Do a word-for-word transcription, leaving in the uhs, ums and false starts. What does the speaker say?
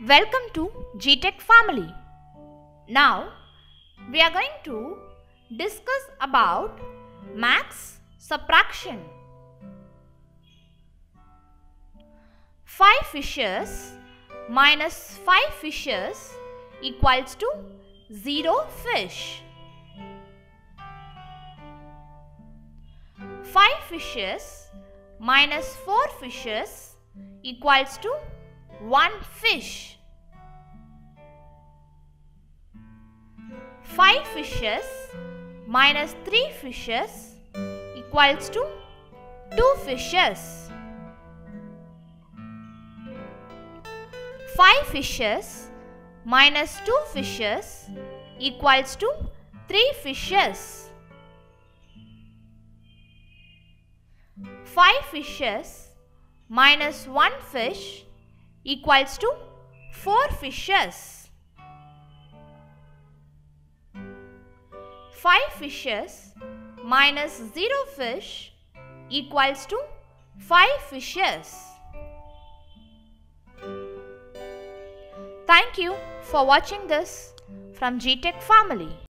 Welcome to G Tech family. Now we are going to discuss about max subtraction. five fishes minus five fishes equals to zero fish. five fishes minus four fishes equals to one fish. five fishes minus three fishes equals to two fishes. five fishes minus two fishes equals to three fishes. five fishes minus one fish equals to four fishes. five fishes minus zero fish equals to five fishes. Thank you for watching this from G Tech family.